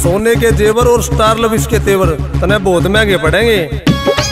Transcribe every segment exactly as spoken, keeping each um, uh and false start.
सोने के जेवर और स्टार लविश के तेवर तने बहुत महंगे पड़ेंगे।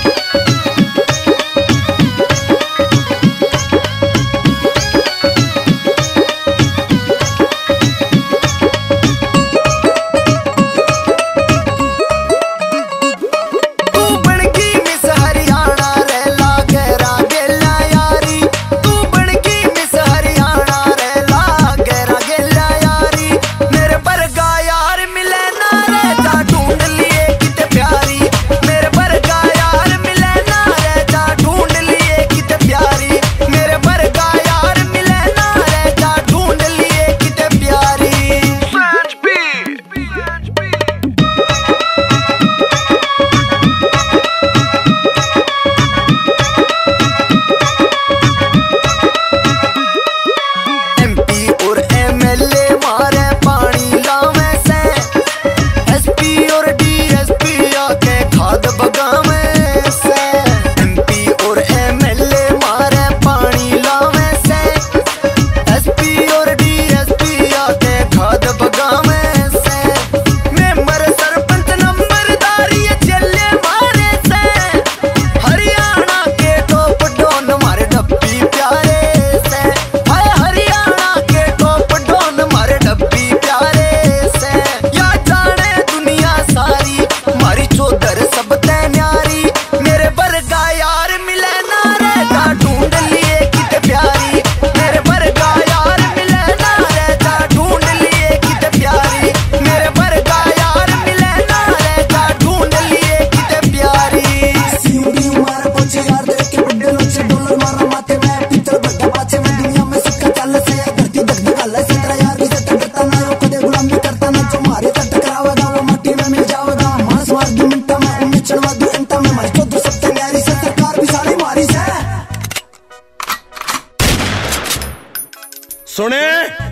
सुने,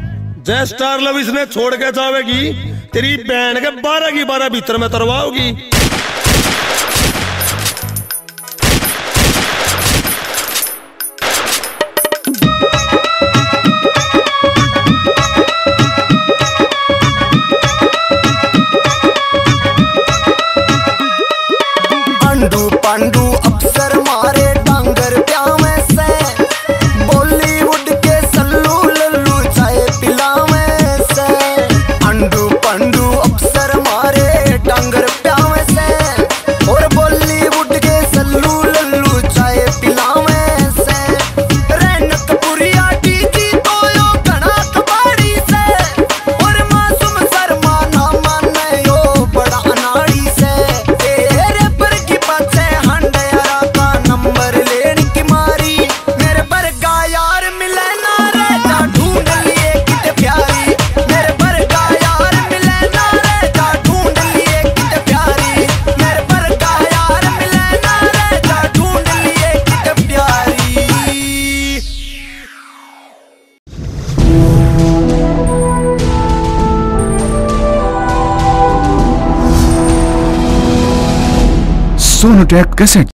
जय स्टार लविश ने छोड़ के जावेगी तेरी बहन के बारह की बारह भीतर में तरवाओगी। अंडू पांडू अफसर मारे डांगर प्यावे से, बॉलीवुड के सल्लू लल्लू चाय पिलावे से। अंडू पांडू अफसर मारे डांगर प्यावे से, और बॉलीवुड के सल्लू लल्लू चाय पिलावे से। रैनकपुरिया टीजी तो यो घना कबाड़ी से, और मासूम शर्मा ना माने यो बड़ा अनाड़ी से। तेरे पर की पाछे हंडयारा का नंबर लेने की मारी, मेरे पर गा यार मिले ना रे जा ढूंढ लिए किते प्यारी। मेरे पर गा यार मिले ना रे जा ढूंढ लिए किते प्यारी। मेरे पर गा यार मिले ना रे जा ढूंढ लिए किते प्यारी। सोनोटेक कैसेट।